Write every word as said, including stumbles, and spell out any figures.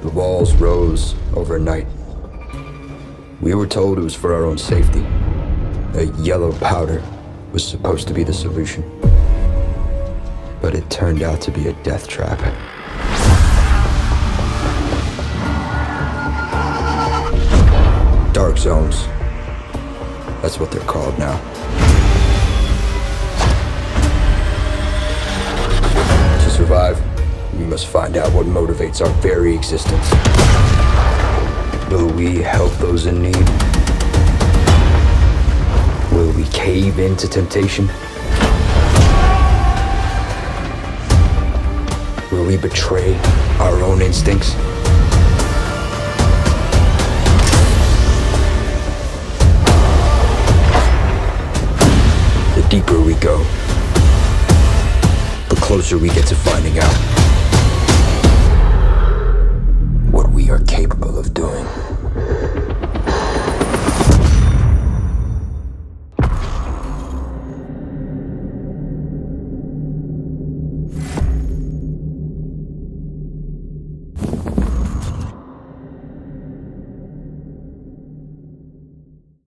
The walls rose overnight. We were told it was for our own safety. A yellow powder was supposed to be the solution. But it turned out to be a death trap. Dark zones. That's what they're called now. To survive, we must find out what motivates our very existence. Will we help those in need? Will we cave into temptation? Will we betray our own instincts? The deeper we go, the closer we get to finding out.